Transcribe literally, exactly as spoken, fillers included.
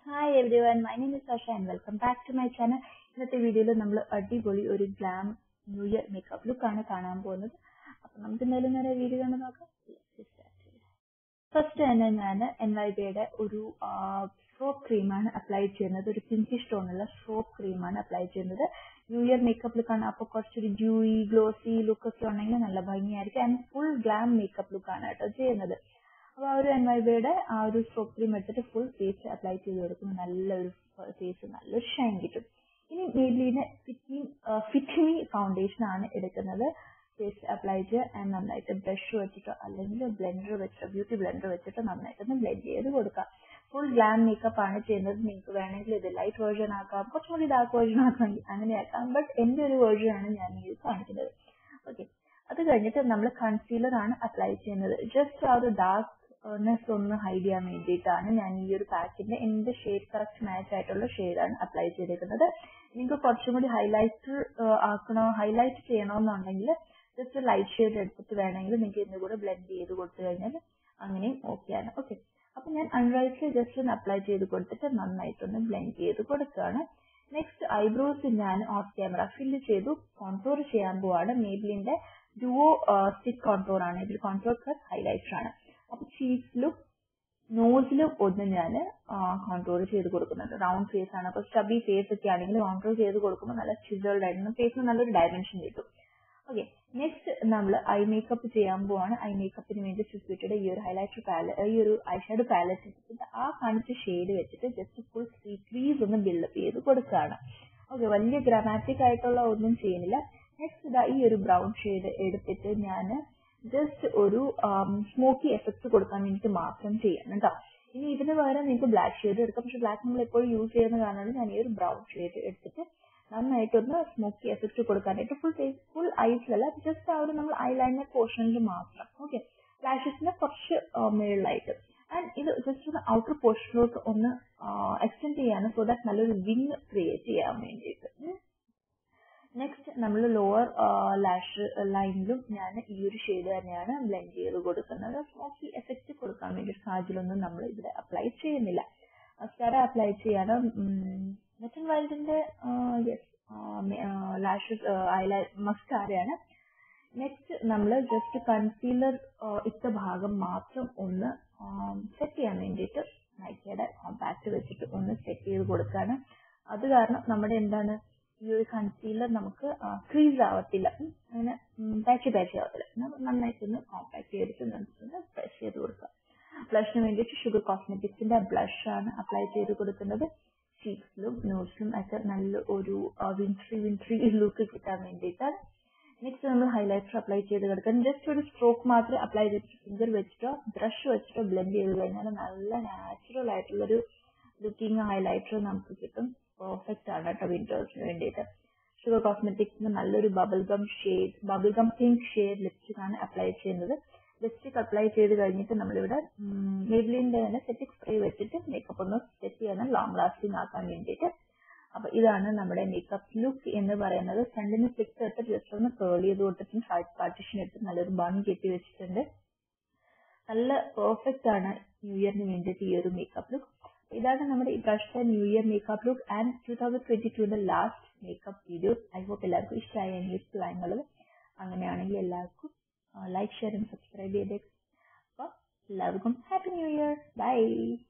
Hi everyone, my name is Sasha and welcome back to my channel. ഇന്നത്തെ വീഡിയോയിൽ നമ്മൾ അടിപൊളി ഒരു glam new year makeup look ആണ് കാണാൻ പോകുന്നത്. അപ്പോൾ നമുക്ക് എന്തായാലും നേരെ വീഡിയോ കണ്ട് നോക്കാം. ഫസ്റ്റ് തന്നെ ഞാൻ എൻ വൈ ബിയുടെ ഒരു സോപ്പ് ക്രീമാണ് അപ്ലൈ ചെയ്യുന്നത്. ഒരു പിങ്കിഷ് ടോണുള്ള സോപ്പ് ക്രീമാണ് അപ്ലൈ ചെയ്യുന്നത്. ന്യൂ ഇയർ മേക്കപ്പ് ലുക്കാണ്. അപ്പോൾ കുറച്ചൊരു ഡ്യൂയി ഗ്ലോസി ലുക്കൊക്കെ ഉണ്ടെങ്കിൽ നല്ല ഭംഗിയായിരിക്കും. ആൻഡ് ഫുൾ ഗ്ലാം മേക്കപ്പ് ലുക്കാണ് കേട്ടോ ചെയ്യുന്നത്. അപ്പോൾ ആ ഒരു എൻ വൈ ബിയുടെ ആ ഒരു സോപ്പ് ക്രീം എടുത്തിട്ട് ഫുൾ ഫേസ് അപ്ലൈ ചെയ്ത് കൊടുക്കുമ്പോൾ നല്ലൊരു ഫേസ് നല്ലൊരു ഷൈൻ കിട്ടും. ഇനി Maybelline fit fit me foundation ആണ് എടുക്കുന്നത്. ഫേസ് അപ്ലൈ ചെയ്യുക നന്നായിട്ട് ബ്രഷ് വെച്ചിട്ടോ അല്ലെങ്കിൽ ബ്ലെൻഡർ വെച്ചിട്ടോ ബ്യൂട്ടി ബ്ലെൻഡർ വെച്ചിട്ടോ നന്നായിട്ടൊന്ന് ബ്ലെൻഡ് ചെയ്ത് കൊടുക്കാം. ഫുൾ ഗ്ലാം മേക്കപ്പ് ആണ് ചെയ്യുന്നത്. നിങ്ങൾക്ക് വേണമെങ്കിൽ ഇത് ലൈറ്റ് വേർഷൻ ആക്കാം, കുറച്ചും കൂടി ഡാർക്ക് വേർഷൻ ആക്കാം, അങ്ങനെ ആക്കാം. ബട്ട് എൻ്റെ ഒരു വേർഷൻ ആണ് ഞാൻ ഈ കാണിക്കുന്നത്. ഓക്കെ, അത് കഴിഞ്ഞിട്ട് നമ്മൾ കൺസീലർ ആണ് അപ്ലൈ ചെയ്യുന്നത്. ജസ്റ്റ് ആ ഒരു ഡാർക്ക് നെസ് ഒന്ന് ഹൈഡ് ചെയ്യാൻ വേണ്ടിയിട്ടാണ് ഞാൻ ഈ ഒരു പാക്കിന്റെ എന്റെ ഷെയ്ഡ് കറക്റ്റ് മാച്ച് ആയിട്ടുള്ള ഷെയ്ഡാണ് അപ്ലൈ ചെയ്തേക്കുന്നത്. നിങ്ങൾക്ക് കുറച്ചും കൂടി ഹൈലൈറ്റ് ആക്കണോ ഹൈലൈറ്റ് ചെയ്യണമെന്നുണ്ടെങ്കിൽ ജസ്റ്റ് ലൈറ്റ് ഷെയ്ഡ് എടുത്തിട്ട് വേണമെങ്കിൽ നിങ്ങൾക്ക് ഇന്ന് കൂടെ ബ്ലെൻഡ് ചെയ്ത് കൊടുത്തു കഴിഞ്ഞാൽ അങ്ങനെയും ഓക്കെയാണ്. ഓക്കെ, അപ്പൊ ഞാൻ അൺറൈറ്റിൽ ജസ്റ്റ് ഒന്ന് അപ്ലൈ ചെയ്ത് കൊടുത്തിട്ട് നന്നായിട്ടൊന്ന് ബ്ലെൻഡ് ചെയ്ത് കൊടുക്കുകയാണ്. നെക്സ്റ്റ് ഐബ്രോസ് ഞാൻ ഓഫ് ക്യാമറ ഫില്ല് ചെയ്തു കോൺടൂർ ചെയ്യാൻ പോവാണ്. മേബ്ലിന്റെ ഡുവോ സ്റ്റിക്ക് കോൺടൂർ ആണ്. ഇതിൽ കോൺടൂർ പ്ലസ് ഹൈലൈറ്റർ ആണ്. അപ്പൊ ചീക്സിലും നോസിലും ഒന്ന് ഞാൻ കോൺട്രോൾ ചെയ്ത് കൊടുക്കുന്നുണ്ട്. റൗണ്ട് ഫേസ് ആണ്. അപ്പൊ സ്റ്റബി ഫേസ് ഒക്കെ ആണെങ്കിൽ കോൺട്രോൾ ചെയ്ത് കൊടുക്കുമ്പോൾ നല്ല ചിസൽഡ് ആയിരുന്നു ഫേസിന് നല്ലൊരു ഡയമെൻഷൻ കിട്ടും. ഓക്കെ, നെക്സ്റ്റ് നമ്മൾ ഐ മേക്കപ്പ് ചെയ്യാൻ പോവാണ്. ഐ മേക്കപ്പിന് വേണ്ടി സുസ്വിറ്റയുടെ ഈ ഒരു ഹൈലൈറ്റർ പാലറ്റ് ഈ ഒരു ഐഷാഡോ പാലറ്റ് എടുത്തിട്ട് ആ കാണിച്ച ഷെയ്ഡ് വെച്ചിട്ട് ജസ്റ്റ് ഫുൾ ക്രീസ് ഒന്ന് ബിൽഡപ്പ് ചെയ്ത് കൊടുക്കുകയാണ്. ഓക്കെ, വലിയ ഗ്രാമാറ്റിക് ആയിട്ടുള്ള ഒന്നും ചെയ്യുന്നില്ല. നെക്സ്റ്റ് ഇതാ ഈ ഒരു ബ്രൗൺ ഷെയ്ഡ് എടുത്തിട്ട് ഞാൻ ജസ്റ്റ് ഒരു സ്മോക്കി എഫക്ട് കൊടുക്കാൻ വേണ്ടിയിട്ട് മാത്രം ചെയ്യണം കേട്ടോ. ഇനി ഇതിന് പകരം നിങ്ങൾക്ക് ബ്ലാക്ക് ഷെയ്ഡ് എടുക്കാം. പക്ഷെ ബ്ലാക്ക് നമ്മൾ എപ്പോഴും യൂസ് ചെയ്യുന്ന കാരണമാണ് ഞാൻ ഈ ഒരു ബ്രൗൺ ഷെയ്ഡ് എടുത്തിട്ട് നന്നായിട്ടൊന്ന് സ്മോക്കി എഫക്ട് കൊടുക്കാനായിട്ട് ഫുൾ ഫേസ് ഫുൾ ഐസിലല്ല, ജസ്റ്റ് ആ ഒരു നമ്മൾ ഐലൈനർ പോർഷനിൽ മാത്രം. ഓക്കെ, ലാഷസിന് കുറച്ച് മുകളിലായിട്ട്. ആൻഡ് ഇത് ജസ്റ്റ് ഒന്ന് ഔട്ടർ പോർഷനിലോട്ട് ഒന്ന് എക്സ്റ്റെൻഡ് ചെയ്യാണ്, സോ ദാറ്റ് നല്ലൊരു വിങ് ക്രിയേറ്റ് ചെയ്യാൻ വേണ്ടിയിട്ട്. നെക്സ്റ്റ് നമ്മൾ ലോവർ ലാഷ് ലൈനിലും ഞാൻ ഈ ഒരു ഷെയ്ഡ് തന്നെയാണ് ബ്ലെൻഡ് ചെയ്ത് കൊടുക്കുന്നത്. സ്മോക്കി എഫക്റ്റ് കൊടുക്കാൻ വേണ്ടി കാജലൊന്നും നമ്മൾ ഇവിടെ അപ്ലൈ ചെയ്യുന്നില്ല. മസ്കാര അപ്ലൈ ചെയ്യാണ്. വെറ്റ് ആൻഡ് വൈൽഡിന്റെ യെസ് ലാഷസ് ഐലൈ മസ്കാരയാണ്. നെക്സ്റ്റ് നമ്മൾ ജസ്റ്റ് കൺസീലർ ഇട്ട ഭാഗം മാത്രം ഒന്ന് സെറ്റ് ചെയ്യാൻ വേണ്ടിയിട്ട് നൈക്കയുടെ കോമ്പാക്ട് വെച്ചിട്ട് ഒന്ന് സെറ്റ് ചെയ്ത് കൊടുക്കുകയാണ്. അത് കാരണം നമ്മുടെ എന്താണ് ഈ ഒരു കൺസീലർ നമുക്ക് ക്രീസ് ആവത്തില്ല, അങ്ങനെ പാച്ച് പാച്ച് ആവത്തില്ല. നന്നായിട്ടൊന്ന് കോമ്പാക്ട് ചെയ്തിട്ട് നമുക്കൊന്ന് ബ്രഷ് ചെയ്ത് കൊടുക്കാം. ബ്ലഷിന് വേണ്ടിയിട്ട് ഷുഗർ കോസ്മെറ്റിക്സിന്റെ ബ്ലഷ് ആണ് അപ്ലൈ ചെയ്ത് കൊടുക്കുന്നത്. ചീക്സിലും നോസിലും ഒക്കെ നല്ല ഒരു വിൻട്രി വിൻട്രി ലുക്ക് കിട്ടാൻ വേണ്ടിയിട്ടാണ്. നെക്സ്റ്റ് നമ്മൾ ഹൈലൈറ്റർ അപ്ലൈ ചെയ്ത് കൊടുക്കാം. ജസ്റ്റ് ഒരു സ്ട്രോക്ക് മാത്രമേ അപ്ലൈ ചെയ്തിട്ട് ഫിംഗർ വെച്ചിട്ടോ ബ്രഷ് വെച്ചിട്ടോ ബ്ലെൻഡ് ചെയ്ത് കഴിഞ്ഞാൽ നല്ല നാച്ചുറൽ ആയിട്ടുള്ളൊരു ലുക്കിംഗ് ഹൈലൈറ്റർ നമുക്ക് കിട്ടും. പെർഫെക്റ്റ് ആണ് കേട്ടോ വിന്റേഴ്സിന് വേണ്ടിയിട്ട്. ഷുഗർ കോസ്മെറ്റിക്സിന് നല്ലൊരു bubble gum shade bubble gum pink shade lipstick ആണ് അപ്ലൈ ചെയ്യുന്നത്. ലിപ്സ്റ്റിക് അപ്ലൈ ചെയ്ത് കഴിഞ്ഞിട്ട് നമ്മളിവിടെ മേബ്ലിന്റെ തന്നെ സെറ്റിക് സ്പ്രേ വെച്ചിട്ട് മേക്കപ്പ് ഒന്ന് സെറ്റ് ചെയ്യണം ലോങ് ലാസ്റ്റിംഗ് ആക്കാൻ വേണ്ടിയിട്ട്. അപ്പൊ ഇതാണ് നമ്മുടെ മേക്കപ്പ് ലുക്ക് എന്ന് പറയുന്നത്. ഫ്രണ്ടിന് ഫ്ലിക്സ് എടുത്തിട്ട് ജസ്റ്റ് ഒന്ന് കേൾ ചെയ്ത് കൊടുത്തിട്ട് സൈഡ് പാർട്ടീഷൻ എടുത്ത് നല്ലൊരു ബൺ കെട്ടി വെച്ചിട്ടുണ്ട്. നല്ല പെർഫെക്റ്റ് ആണ് ന്യൂ ഇയറിന് വേണ്ടിയിട്ട് ഈ ഒരു മേക്കപ്പ് ലുക്ക്. ഇതാണ് നമ്മുടെ ഈ പ്രാവശ്യത്തെ new year makeup look and two thousand twenty ടുവിന്റെ last makeup videos. I hope എല്ലാവർക്കും ഇഷ്ടമായി യൂസ്ഫുൾ ആയെന്നുള്ളത്. അങ്ങനെയാണെങ്കിൽ എല്ലാവർക്കും ലൈക്ക് ഷെയർ ആൻഡ് സബ്സ്ക്രൈബ് ചെയ്തേക്കും. അപ്പോൾ എല്ലാവർക്കും ഹാപ്പി ന്യൂ ഇയർ. ബൈ.